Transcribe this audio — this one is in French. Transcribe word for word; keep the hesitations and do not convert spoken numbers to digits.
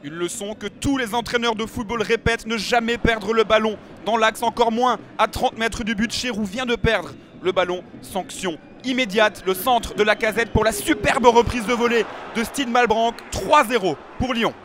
Une leçon que tous les entraîneurs de football répètent, ne jamais perdre le ballon. Dans l'axe encore moins, à trente mètres du but, Cherou vient de perdre le ballon. Sanction immédiate, le centre de Lacazette pour la superbe reprise de volée de Steve Malbranck. trois zéro pour Lyon.